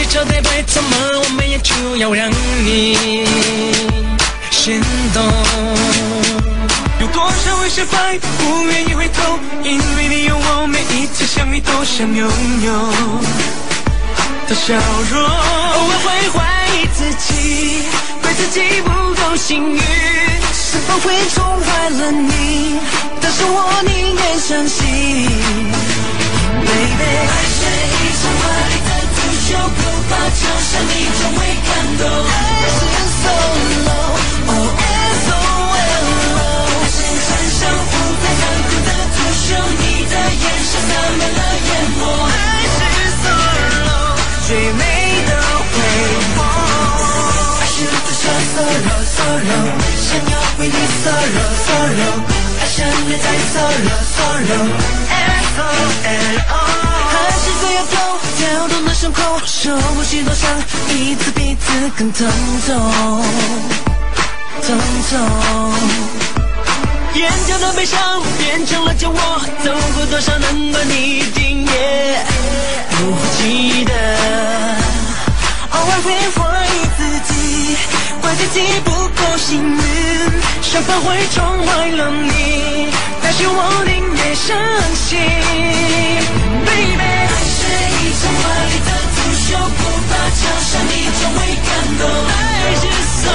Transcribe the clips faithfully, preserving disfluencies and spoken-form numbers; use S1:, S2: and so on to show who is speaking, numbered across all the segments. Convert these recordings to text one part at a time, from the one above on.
S1: 朝代摆怎么，我们也就要让你先懂。有多少为失败不愿意回头，因为你有我，每一次相遇都想拥有的笑容。偶尔会怀疑自己，怪自己不够幸运，是否会宠坏了你？但是我宁愿相信 ，baby。爱是一场华丽的足球，不怕球场你总会感动。爱是 solo， oh S O L O。爱是穿上舞台残酷的足球，你的眼神洒满了淹没。爱是 solo， 最美的回眸。爱是足球 solo solo， 想要为你 solo solo。想念在 solo solo S O L O， 还是最要痛跳动的伤口，受过许多伤，彼此彼此更疼痛，疼痛。眼角的悲伤变成了酒窝，走过多少难关，你一定也不会记得。偶尔会怀疑自己，怪自己不够幸运，伤疤会宠坏了你，但是我宁愿相信 ，baby。爱是一场华丽的足球，不怕场上你总会感动。爱是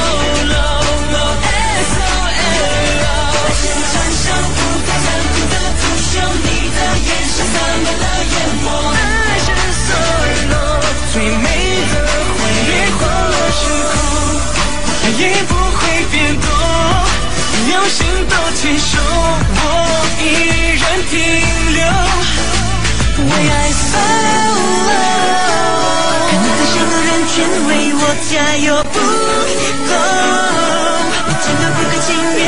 S1: solo，S O L O。爱是穿上舞台残酷的足球，你的眼神洒满了淹没。爱是 solo， 最美的回忆，越过时空，爱也不会变动。流星都牵手，我依然停留，为爱 solo。看你在向人群为我加油，不够，你真的不甘心。